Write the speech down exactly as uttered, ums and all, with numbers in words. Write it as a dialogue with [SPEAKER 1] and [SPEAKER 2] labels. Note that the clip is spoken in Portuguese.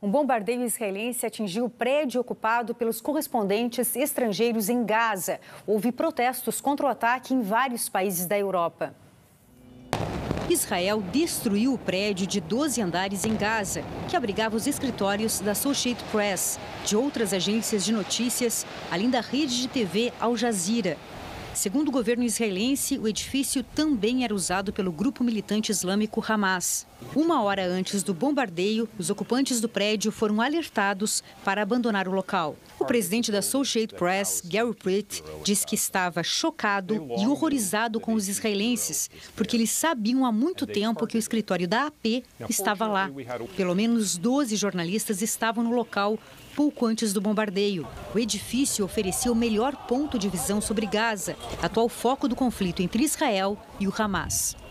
[SPEAKER 1] Um bombardeio israelense atingiu o prédio ocupado pelos correspondentes estrangeiros em Gaza. Houve protestos contra o ataque em vários países da Europa.
[SPEAKER 2] Israel destruiu o prédio de doze andares em Gaza, que abrigava os escritórios da Associated Press, de outras agências de notícias, além da rede de T V Al Jazeera. Segundo o governo israelense, o edifício também era usado pelo grupo militante islâmico Hamas. Uma hora antes do bombardeio, os ocupantes do prédio foram alertados para abandonar o local. O presidente da Associated Press, Gary Pritt, disse que estava chocado e horrorizado com os israelenses, porque eles sabiam há muito tempo que o escritório da A P estava lá. Pelo menos doze jornalistas estavam no local pouco antes do bombardeio. O edifício oferecia o melhor ponto de visão sobre Gaza, atual foco do conflito entre Israel e o Hamas.